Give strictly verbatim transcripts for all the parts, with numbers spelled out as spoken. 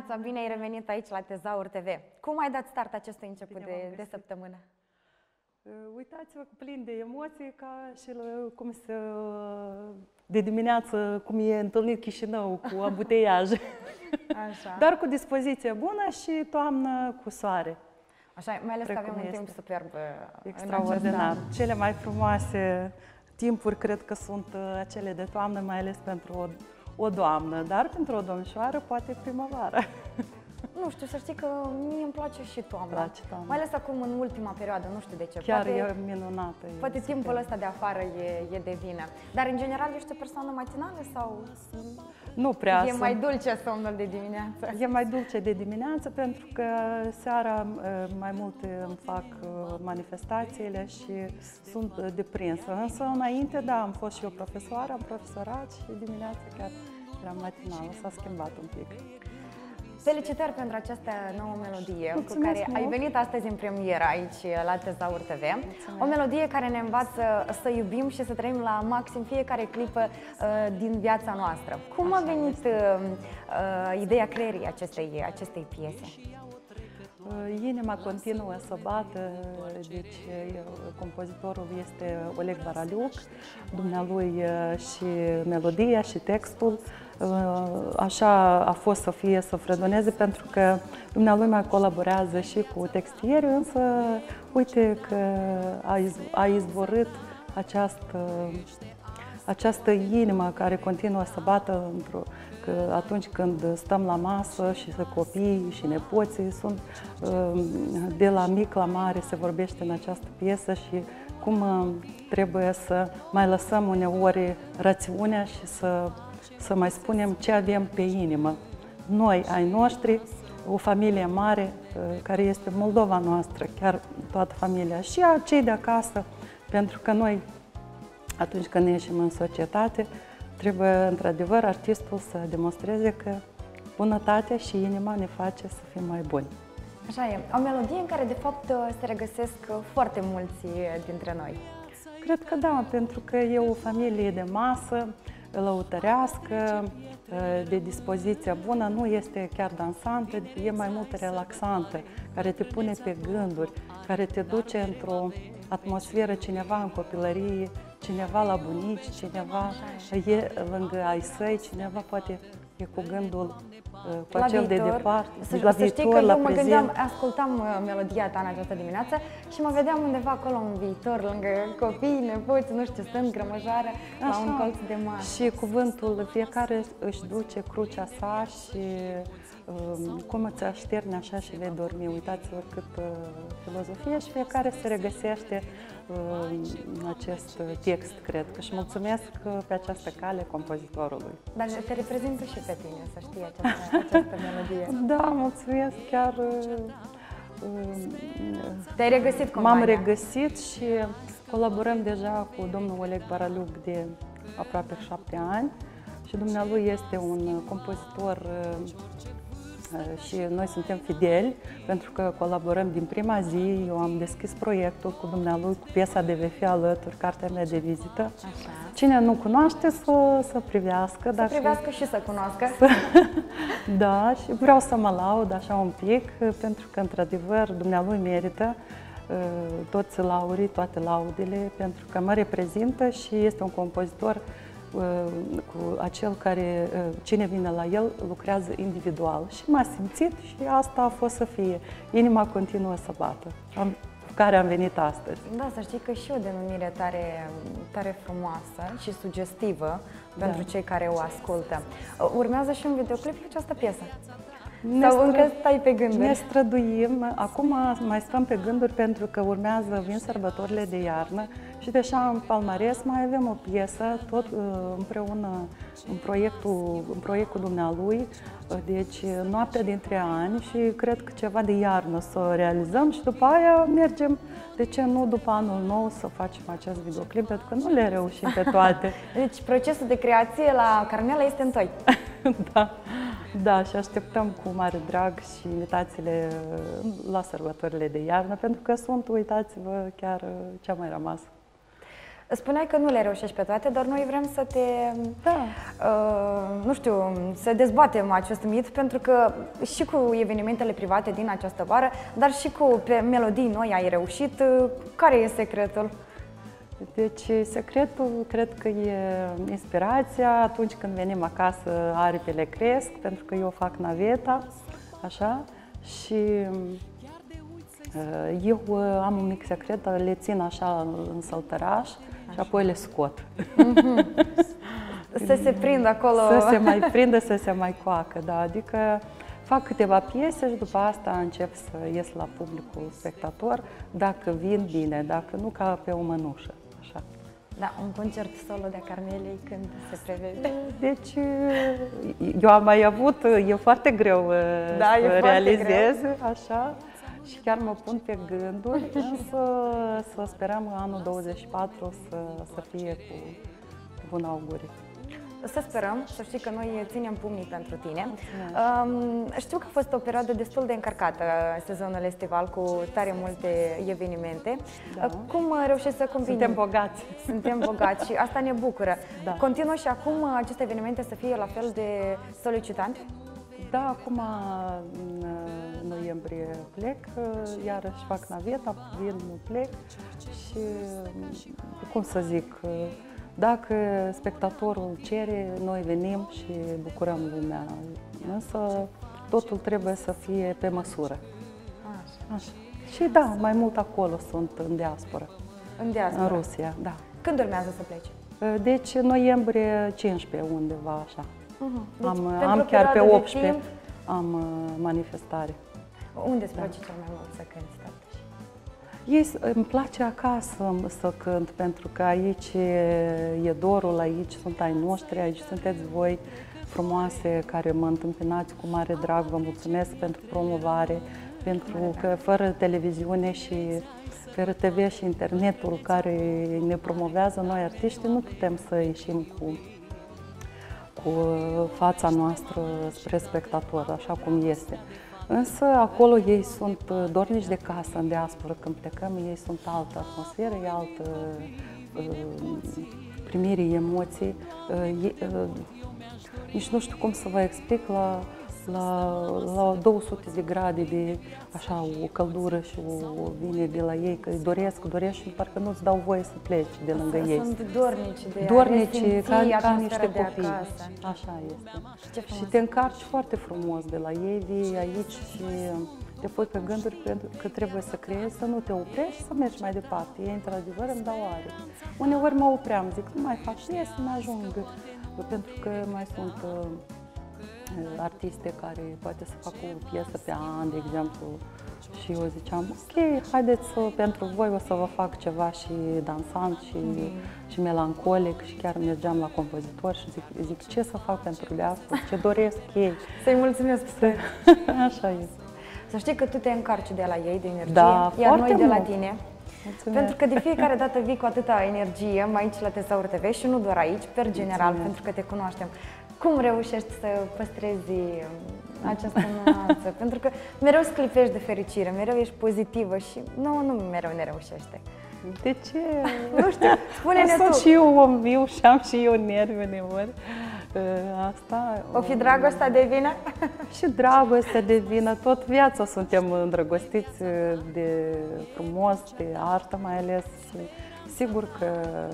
dimineața, bine ai revenit aici la Tezaur T V. Cum ai dat start acestui început de, de săptămână? Uitați-vă, plin de emoții, ca și la, cum să, de dimineață, cum e întâlnit Chișinău cu ambuteiaj. Așa. Dar cu dispoziție bună și toamnă cu soare. Așa, mai ales că avem un timp superb. Extraordinar. Cele mai frumoase timpuri cred că sunt acele de toamnă, mai ales pentru o, o doamnă, dar pentru o domnișoară poate primăvară. Nu știu, să știi că mie îmi place și toamna. Place toamna. Mai ales acum în ultima perioadă, nu știu de ce. Chiar poate, e minunată. Poate e timpul super. ăsta de afară e, e de vină. Dar în general ești o persoană matinală sau Nu prea. e sunt. mai dulce somnul de dimineață? E mai dulce de dimineață pentru că seara mai mult îmi fac manifestațiile și sunt deprinsă. Însă înainte, da, am fost și eu profesoară, am profesorat și dimineața chiar eram matinală, s-a schimbat un pic. Felicitări pentru această nouă melodie. Mulțumesc cu care mult. ai venit astăzi în premieră aici la Tezaur T V. Mulțumesc. O melodie care ne învață să iubim și să trăim la maxim fiecare clipă uh, din viața noastră. Cum Așa a venit uh, uh, ideea creierii acestei, acestei piese? Inima continuă să bată, deci compozitorul este Oleg Baraliuc, dumnealui și melodia și textul. Așa a fost să fie, să fredoneze, pentru că dumnealui mai colaborează și cu textieri, însă uite că a izvorât această, această inimă care continuă să bată într-o că atunci când stăm la masă și să copiii și nepoții sunt de la mic la mare, se vorbește în această piesă și cum trebuie să mai lăsăm uneori rațiunea și să, să mai spunem ce avem pe inimă. Noi, ai noștri, o familie mare care este Moldova noastră, chiar toată familia și a cei de acasă, pentru că noi, atunci când ieșim în societate, trebuie, într-adevăr, artistul să demonstreze că bunătatea și inima ne face să fim mai buni. Așa e. O melodie în care, de fapt, se regăsesc foarte mulți dintre noi. Cred că da, pentru că e o familie de masă, lăutărească, de dispoziție bună, nu este chiar dansantă, e mai mult relaxantă, care te pune pe gânduri, care te duce într-o atmosferă, cineva în copilărie, cineva la bunici, cineva e lângă ai săi, cineva poate e cu gândul cu acel de departe, să, la să viitor, știi că la eu mă prezent. gândeam, ascultam melodia ta în această dimineață și mă vedeam undeva acolo în viitor, lângă copii, nepoți, nu știu, stând grămăjoară la un colț de masă. Și cuvântul, fiecare își duce crucea sa și um, cum îți așterne așa și vei dormi. Uitați-vă cât uh, filozofie și fiecare se regăsește uh, în acest text, cred că. Și mulțumesc pe această cale compozitorului. Dar te reprezintă și pe tine, să știi, această, această melodie. Da, mulțumesc, chiar te-ai regăsit cumva. M-am regăsit și colaborăm deja cu domnul Oleg Baraliuc de aproape șapte ani și dumnealui este un compozitor și noi suntem fideli pentru că colaborăm din prima zi. Eu am deschis proiectul cu dumnealui, cu piesa de ve fi alături, cartea mea de vizită. Așa. Cine nu cunoaște să, să privească. Să dacă... privească și să cunoască. Da, și vreau să mă laud așa un pic, pentru că, într-adevăr, dumnealui merită toți laurii, toate laudele, pentru că mă reprezintă și este un compozitor cu acel care, cine vine la el, lucrează individual. Și m-a simțit și asta a fost să fie. Inima continuă să bată, cu care am venit astăzi. Da, să știi că și o denumire tare, tare frumoasă și sugestivă pentru da. Cei care o ascultă. Urmează și un videoclip cu această piesă? Ne Sau încă stai pe gânduri? Ne străduim. Acum mai stăm pe gânduri pentru că urmează, vin sărbătorile de iarnă și deja în palmares mai avem o piesă, tot împreună în proiectul, în proiectul dumnealui, deci Noaptea dintre ani și cred că ceva de iarnă să o realizăm și după aia mergem, de ce nu, după anul nou să facem acest videoclip, pentru că nu le reușim pe toate. Deci procesul de creație la Carmela este întoi. Da. Da, și așteptăm cu mare drag și invitațiile la sărbătorile de iarnă, pentru că sunt, uitați-vă, chiar ce-a mai rămas. Spuneai că nu le reușești pe toate, dar noi vrem să te, Da. uh, nu știu, să dezbatem acest mit, pentru că și cu evenimentele private din această vară, dar și cu pe melodii noi ai reușit. Care e secretul? Deci, secretul, cred că e inspirația. Atunci când venim acasă, aripile cresc, pentru că eu fac naveta, așa, și eu am un mic secret, le țin așa în săltăraș și apoi le scot. Mm-hmm. Să se prindă acolo. Să se mai prindă, să se mai coacă, da. Adică fac câteva piese și după asta încep să ies la publicul spectator, dacă vin bine, dacă nu, ca pe o mănușă. Așa. Da, un concert solo de-a Carmelei când se prevede? Deci, eu am mai avut, e foarte greu da, să e realizez, greu. Așa, și chiar mă pun pe gânduri, însă să sperăm anul douăzeci și patru să, să fie cu bun augurie. Să sperăm, să știi că noi ținem pumnii pentru tine. Um, știu că a fost o perioadă destul de încărcată sezonul estival cu tare multe evenimente. Da. Cum reușești să combini? Suntem bogați. Suntem bogați și asta ne bucură. Da. Continuă și acum aceste evenimente să fie la fel de solicitante? Da, acum în noiembrie plec, iarăși fac naveta, vin, plec și, cum să zic, dacă spectatorul cere, noi venim și bucurăm lumea, însă totul trebuie să fie pe măsură. Așa. Așa. Și da, mai mult acolo sunt, în diaspora. În diaspora? În Rusia, da. Când urmează să pleci? Deci noiembrie cincisprezece, undeva așa. Uh-huh. Deci, am am chiar pe optsprezece am manifestare. Unde îți place da. cel mai mult să cânti? Ei, îmi place acasă să cânt, pentru că aici e dorul, aici sunt ai noștri, aici sunteți voi frumoase care mă întâmpinați cu mare drag. Vă mulțumesc pentru promovare, pentru că fără televiziune și fără T V și internetul care ne promovează noi artiștii, nu putem să ieșim cu, cu fața noastră spre spectator, așa cum este. Însă acolo ei sunt dornici de casă, în diaspora. Când plecăm, ei sunt altă atmosferă, e altă primirii, emoții. Nici nu știu cum să vă explic, la, la, la două sute de grade de așa, o căldură și o vine de la ei, că îi doresc, doresc și parcă nu-ți dau voie să pleci de lângă ei. Sunt dornici de dornici, a ca, ca niște copii. Acasă. Așa este. Și te încarci foarte frumos de la ei, vii aici și te pui pe gânduri că trebuie să creezi, să nu te oprești, să mergi mai departe. Ei, într-adevăr, îmi dau are. Uneori mă opream, zic, nu mai fac piese, nu ajung, pentru că mai sunt uh, artiste care poate să facă o piesă pe an, de exemplu, și eu ziceam, ok, haideți să, pentru voi o să vă fac ceva și dansant și, mm-hmm. și melancolic, și chiar mergeam la compozitor și zic, zic ce să fac pentru diaspora, ce doresc ei. Să-i mulțumesc. Așa este. Să știi că tu te încarci de la ei, de energie, da, iar noi de mult. la tine. Mulțumesc. Pentru că de fiecare dată vii cu atâta energie aici la Tesaur T V și nu doar aici, per general, Mulțumesc. pentru că te cunoaștem. Cum reușești să păstrezi această nuanță? Pentru că mereu sclipești de fericire, mereu ești pozitivă și nu, nu mereu ne reușește. De ce? Nu știu, spune-ne tu. Sunt și eu om viu și am și eu nervi uneori. Asta, o fi dragostea de vină? Și dragostea de vină, tot viața suntem îndrăgostiți de frumos, de artă mai ales. Și sigur că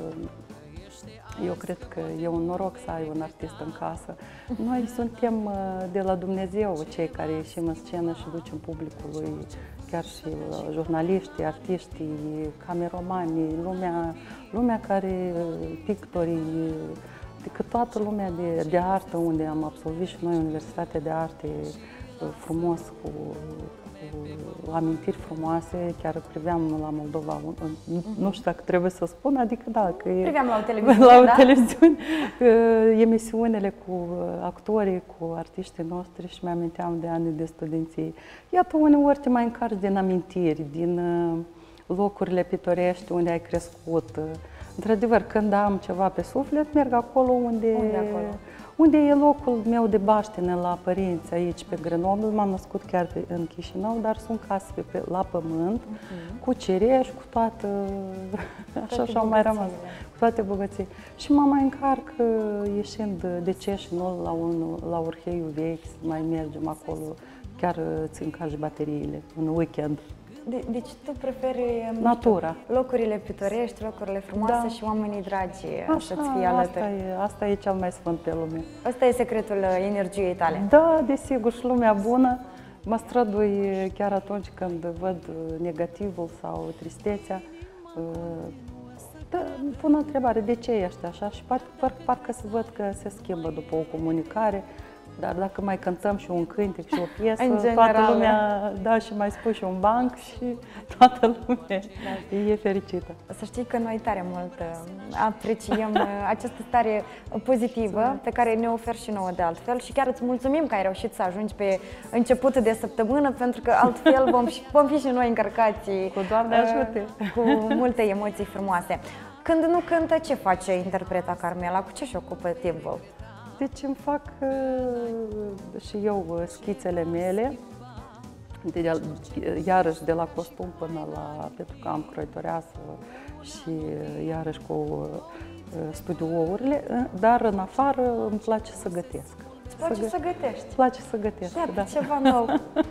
eu cred că e un noroc să ai un artist în casă. Noi suntem de la Dumnezeu cei care ieșim în scenă și ducem publicului, chiar și jurnaliștii, artiștii, cameromanii, lumea, lumea care, pictorii, adică toată lumea de, de artă, unde am absolvit și noi Universitatea de Arte frumos, cu, cu amintiri frumoase. Chiar priveam la Moldova, nu știu dacă trebuie să spun, adică da, că e, priveam la o televiziune, la o da? televiziune emisiunile cu actorii, cu artiștii noștri și mi-aminteam de ani de studenție. Iată, uneori te mai încarci din amintiri, din locurile pitorești unde ai crescut. Într-adevăr, când am ceva pe suflet, merg acolo unde, unde, acolo? Unde e locul meu de baștină la părinți aici pe Grenoble? M-am născut chiar pe, în Chișinău, dar sunt case pe, pe, la pământ, uh-huh. cu cireș, cu toată, așa și au mai rămas, cu toate bogății. Și mă mai încarc ieșind de Ceșinul la, un, la Orheiul Vechi, să mai mergem acolo, chiar ți încarci bateriile în weekend. De, deci tu preferi natura, locurile pitorești, locurile frumoase, da, și oamenii dragi să-ți fie alături. Asta e, asta e cel mai sfânt pe lume. Asta e secretul energiei tale. Da, desigur, și lumea bună. Mă strădui chiar atunci când văd negativul sau tristețea. Da, pun o întrebare, de ce ești așa? Și parcă, parcă, parcă să văd că se schimbă după o comunicare. Dar dacă mai cântăm și un cântec și o piesă, toată lumea, da, și mai spui și un banc și toată lumea, da, e fericită. Să știi că noi tare mult apreciem această stare pozitivă pe care ne oferi și nouă de altfel și chiar îți mulțumim că ai reușit să ajungi pe început de săptămână, pentru că altfel vom, vom fi și noi încărcați cu Doamne ajute, cu multe emoții frumoase. Când nu cântă, ce face interpreta Carmela? Cu ce și ocupă timpul? Deci îmi fac uh, și eu uh, schițele mele, de, iarăși de la costum până la, pentru că am croitoreasă și uh, iarăși cu uh, studiourile, uh, dar în afară îmi place să gătesc. Îți place să, gă... să gătești? Îmi place să gătesc, da. Da, ceva nou.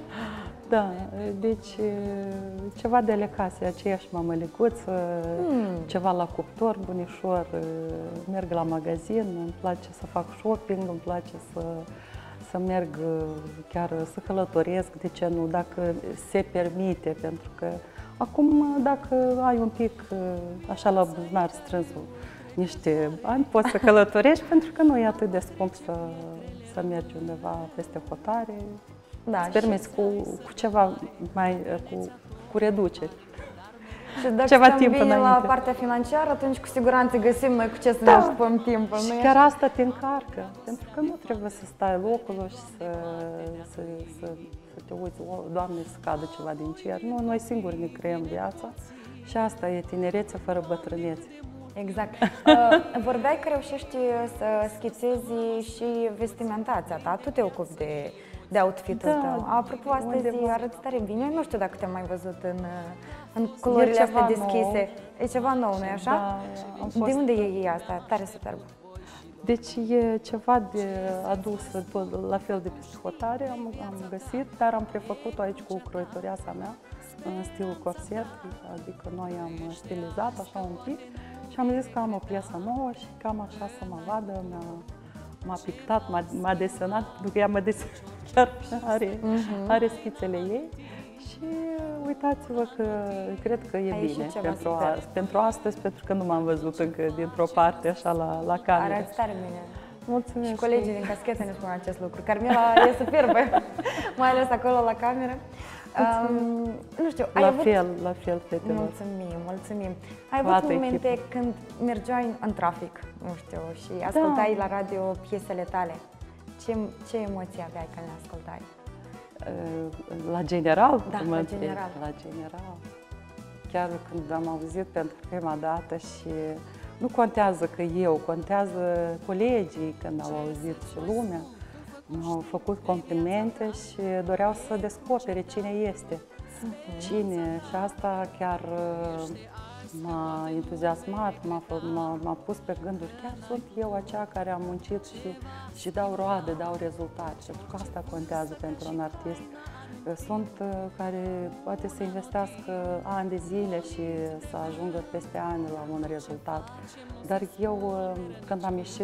Da, deci ceva delicație, aceeași mămăliguță, mm. ceva la cuptor, bunișor, merg la magazin, îmi place să fac shopping, îmi place să, să merg chiar să călătoresc, de ce nu, dacă se permite, pentru că acum dacă ai un pic așa la buzunar strâns niște bani, poți să călătorești, pentru că nu e atât de scump să, să mergi undeva peste hotare. Da, îți permiți și... cu, cu ceva mai, cu, cu reduceri. Și dacă ceva timp bine înainte. La partea financiară, atunci cu siguranță găsim noi cu ce să da. ne ocupăm timpul. Și nu chiar asta te încarcă, pentru că nu trebuie să stai locul și să, să, să, să te uiți, o, Doamne, să cadă ceva din cer. Nu, noi singuri ne creăm viața și asta e tinerețe fără bătrânețe. Exact. Uh, vorbeai că reușești să schițezi și vestimentația ta. Tu te ocupi de, de outfit-ul da, tău. Apropo, astăzi arăți tare bine. Nu știu dacă te-am mai văzut în, în culorile astea deschise. Nou. E ceva nou, nu-i așa? Da, fost... De unde e asta? Tare superb. Deci e ceva de adus tot la fel de pe hotare, am, am găsit, dar am prefăcut-o aici cu croitoreasa mea, în stilul corset, adică noi am stilizat așa un pic și am zis că am o piesă nouă și cam așa să mă vadă, m-a pictat, m-a desenat, pentru că ea mă desenat, chiar are, uh-huh. are schițele ei. Și uitați-vă că cred că e Aici bine e pentru, a, pentru astăzi, pentru că nu m-am văzut încă dintr-o parte așa la, la cameră. Arăți tare bine. Mulțumesc. Și colegii din caschetă ne spun acest lucru. Carmela e superbă, mai ales acolo la cameră. Um, nu știu, la ai avut... fel, la fel, fetelor. Mulțumim, mulțumim. Ai avut Toată momente echipă. Când mergeai în trafic, nu știu, și ascultai da. la radio piesele tale. Ce, ce emoții aveai când le ascultai? La general? Da, la general. La general. Chiar când am auzit pentru prima dată și nu contează că eu, contează colegii când au auzit și lumea, mi-au făcut complimente și doreau să descopere cine este, uh-huh. cine, și asta chiar m-a entuziasmat, m-a pus pe gânduri, chiar sunt eu aceea care am muncit și, și dau roade, dau rezultate, pentru că asta contează pentru un artist. Sunt care poate să investească ani de zile și să ajungă peste ani la un rezultat, dar eu când am ieșit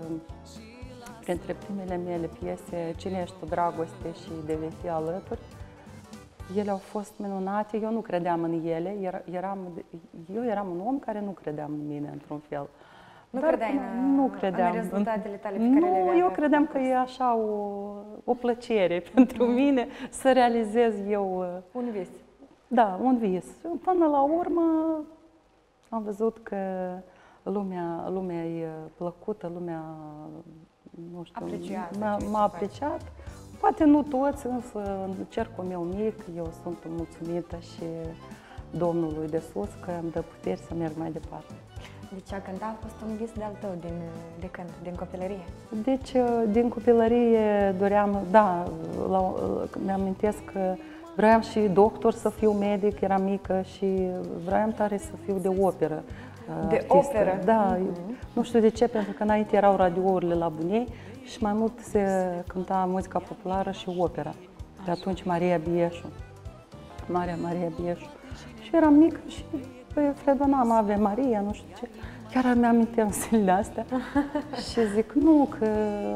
printre primele mele piese, Cine ești tu, dragoste și De vei fi alături, ele au fost minunate, eu nu credeam în ele, eram, eu eram un om care nu credeam în mine, într-un fel. Nu Dar credeai în, nu credeam în rezultatele tale pe nu, care le aveai? Eu credeam că e așa o, o plăcere pentru mine să realizez eu... Un vis. Da, un vis. Până la urmă am văzut că lumea, lumea e plăcută, lumea, nu știu, m-a apreciat. Poate nu toți, însă în cercul meu mic eu sunt mulțumită și Domnului de sus că îmi dă puteri să merg mai departe. Deci a cânta a fost un vis de-al tău din, de când? Din copilărie? Deci, din copilărie doream, da, mi-amintesc că vreau și doctor să fiu medic, eram mică și vreau tare să fiu de operă. De artistă. operă? Da, Uh-huh. Nu știu de ce, pentru că înainte erau radiourile la Bunei și mai mult se cânta muzica populară și opera. De atunci Maria Bieșu, Marea Maria Bieșu. Și eram mică și fredonam Ave Maria, nu știu ce. Chiar îmi aminteam zilele astea și zic, nu, că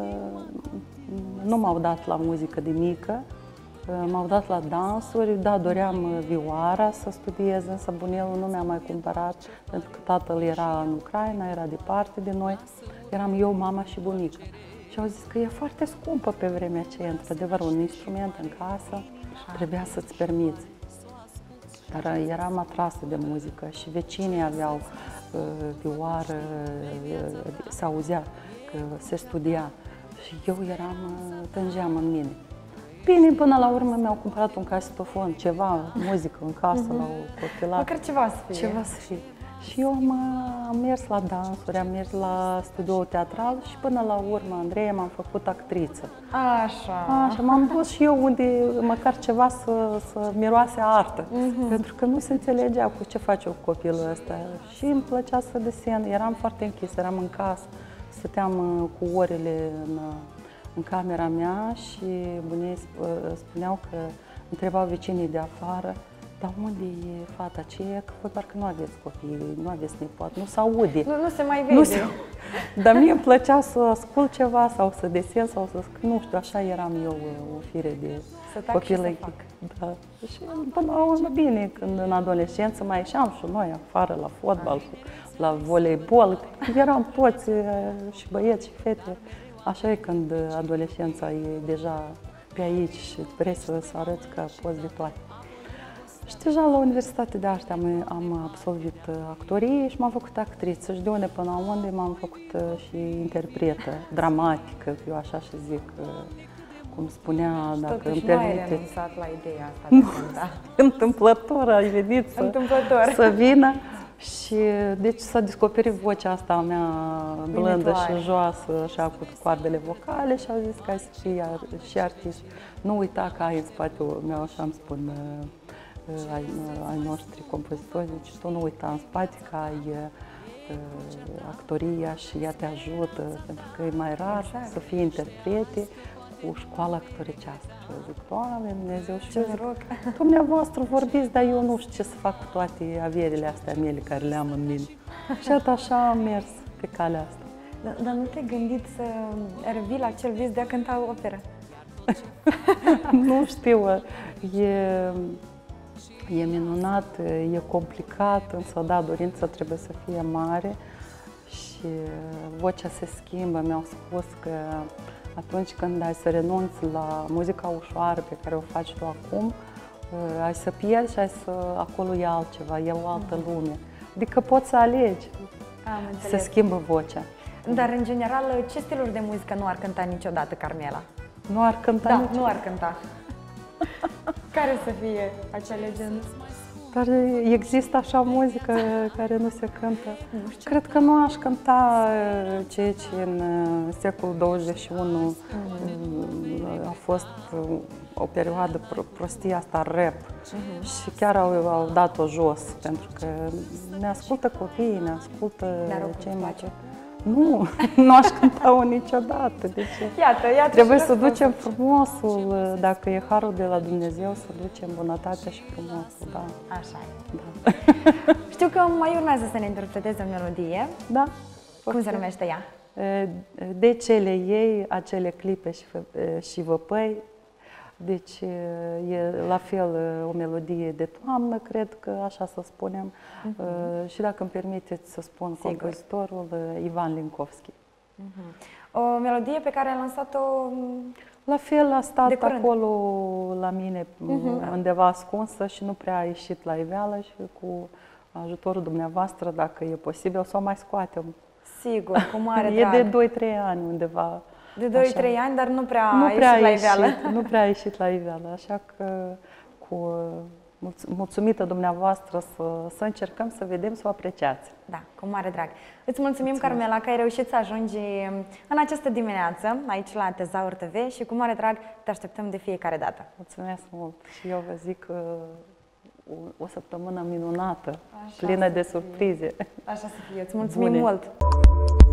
nu m-au dat la muzică de mică, m-au dat la dansuri, da, doream vioara să studiez, însă bunelul nu mi-a mai cumpărat, pentru că tatăl era în Ucraina, era departe de noi, eram eu, mama și bunica. Și au zis că e foarte scumpă pe vremea aceea, într-adevăr, un instrument în casă, trebuia să-ți permiți. Dar eram atrasă de muzică și vecinii aveau uh, vioară, uh, se auzea că se studia și eu eram, uh, tângeam în mine. Bine, până la urmă mi-au cumpărat un casetofon, ceva, muzică în casă, uh-huh. la o copilată. Măcar ceva să fie. Ceva să fie. Și eu am, am mers la dansuri, am mers la studioul teatral și până la urmă, Andreea, m-am făcut actriță. Așa. Așa, m-am dus și eu unde măcar ceva să, să miroase artă, uh-huh. pentru că nu se înțelegea cu ce face copilul ăsta. Și îmi plăcea să desen, eram foarte închis, eram în casă, stăteam cu orele în, în camera mea și bunii spuneau că întrebau vecinii de afară, dar unde e fata aceea? Că voi parcă nu aveți copii, nu aveți nepoat, nu se aude. Nu, nu se mai vede. Nu se... Dar mie îmi plăcea să ascult ceva sau să desen sau să scriu, nu știu, așa eram eu, o fire de copilă. Da. Și până la urmă, bine, când în adolescență mai ieșeam și noi afară la fotbal, la voleibol, eram toți și băieți și fete. Așa e când adolescența e deja pe aici și vrei să, să arăți că poți de toate. Și deja la Universitatea de Arte am, am absolvit actorie și m-am făcut actriță și de unde până la unde m-am făcut și interpretă dramatică, eu așa și zic, cum spunea, dacă totuși îmi permiteți. nu ai renunțat la ideea asta de cânta. Întâmplător ai venit să, Întâmplător. să vină și deci s-a descoperit vocea asta a mea blândă și joasă, așa cu coardele vocale și au zis că ai să fii și artist. Nu uita că ai în spatele meu, așa îmi spun ai, ai noștri compozitori, deci tu nu uita în spate că ai uh, actoria și ea te ajută, pentru că e mai rar exact. Să fii interprete cu școala actoricească. Și eu zic, Doamne Dumnezeu, și ce noroc! Dumneavoastră vorbiți, dar eu nu știu ce să fac cu toate averile astea mele care le am în mine. Și atât așa am mers pe calea asta. Dar, dar nu te-ai gândit să revii la acel vis de a cânta operă? Nu știu, e... E minunat, e complicat, însă da, dorința trebuie să fie mare și vocea se schimbă. Mi-au spus că atunci când ai să renunți la muzica ușoară pe care o faci tu acum, ai să pierzi și ai să, acolo e altceva, e o altă lume. Adică poți să alegi, se schimbă vocea. Dar în general, ce stiluri de muzică nu ar cânta niciodată Carmela? Nu ar cânta Da, niciodată. nu ar cânta. Care să fie acea legendă? Dar există așa muzică care nu se cântă. Nu știu. Cred că nu aș cânta ceea ce în secolul douăzeci și unu mm. a fost o perioadă prostia asta rap mm-hmm. și chiar au, au dat-o jos, pentru că ne ascultă copiii, ne ascultă cei mai... Nu, nu aș cânta-o niciodată. Deci iată, iată trebuie să ducem frumosul, dacă e harul de la Dumnezeu, să ducem bunătatea și frumosul, da. Așa e. Da. Știu că mai urmează să ne interpreteze o melodie. Da. Cum okay. se numește ea? De cele ei, acele clipe și, și văpăi. Deci e la fel o melodie de toamnă, cred că așa să spunem. Uh-huh. Și dacă îmi permiteți să spun, sigur, compozitorul Ivan Linkovski. Uh-huh. O melodie pe care a lansat-o la fel a stat acolo la mine uh-huh. undeva ascunsă și nu prea a ieșit la iveală și cu ajutorul dumneavoastră, dacă e posibil, să o mai scoatem. Sigur, cu mare drag. E de doi trei ani undeva. De doi trei ani, dar nu prea nu a prea ieșit la iveală. Nu prea a ieșit la iveală, așa că cu mulțumită dumneavoastră să, să încercăm să vedem, să o apreciați. Da, cu mare drag. Îți mulțumim, mulțumesc, Carmela, că ai reușit să ajungi în această dimineață, aici la Tezaur T V și cu mare drag te așteptăm de fiecare dată. Mulțumesc mult și eu vă zic că o, o săptămână minunată, Așa plină de surprize. Așa să fie. Îți mulțumim Bune. mult!